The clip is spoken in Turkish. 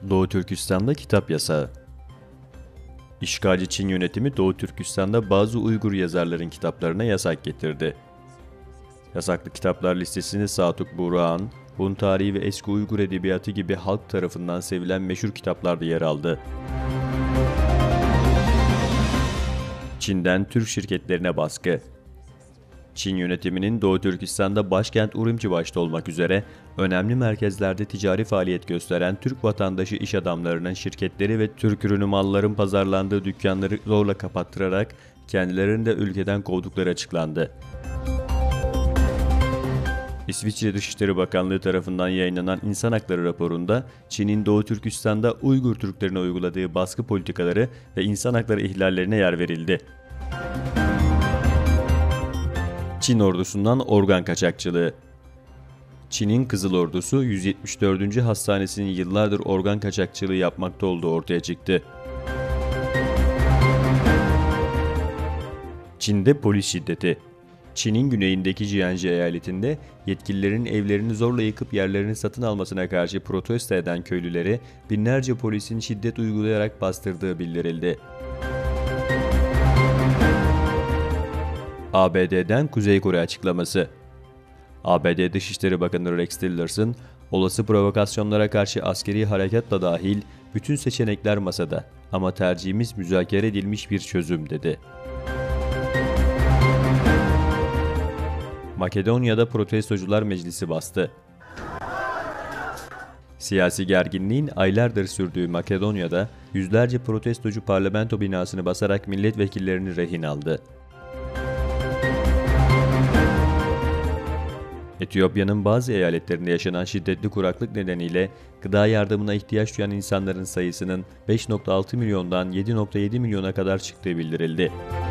Doğu Türkistan'da kitap yasağı. İşgalci Çin yönetimi Doğu Türkistan'da bazı Uygur yazarların kitaplarına yasak getirdi. Yasaklı kitaplar listesinde Satuk Burhan, Hun tarihi ve eski Uygur edebiyatı gibi halk tarafından sevilen meşhur kitaplar da yer aldı. Çin'den Türk şirketlerine baskı. Çin yönetiminin Doğu Türkistan'da başkent Urumçi başta olmak üzere önemli merkezlerde ticari faaliyet gösteren Türk vatandaşı iş adamlarının şirketleri ve Türk ürünü malların pazarlandığı dükkanları zorla kapattırarak kendilerini de ülkeden kovdukları açıklandı. İsviçre Dışişleri Bakanlığı tarafından yayınlanan İnsan Hakları raporunda Çin'in Doğu Türkistan'da Uygur Türklerine uyguladığı baskı politikaları ve insan hakları ihlallerine yer verildi. Çin ordusundan organ kaçakçılığı. Çin'in Kızıl Ordusu 174. Hastanesi'nin yıllardır organ kaçakçılığı yapmakta olduğu ortaya çıktı. Çin'de polis şiddeti. Çin'in güneyindeki Jiangxi eyaletinde yetkililerin evlerini zorla yıkıp yerlerini satın almasına karşı protesto eden köylüleri binlerce polisin şiddet uygulayarak bastırdığı bildirildi. ABD'den Kuzey Kore açıklaması. ABD Dışişleri Bakanı Rex Tillerson, olası provokasyonlara karşı askeri harekatla dahil bütün seçenekler masada ama tercihimiz müzakere edilmiş bir çözüm dedi. Makedonya'da protestocular meclisi bastı. Siyasi gerginliğin aylardır sürdüğü Makedonya'da yüzlerce protestocu parlamento binasını basarak milletvekillerini rehin aldı. Etiyopya'nın bazı eyaletlerinde yaşanan şiddetli kuraklık nedeniyle gıda yardımına ihtiyaç duyan insanların sayısının 5,6 milyondan 7,7 milyona kadar çıktığı bildirildi.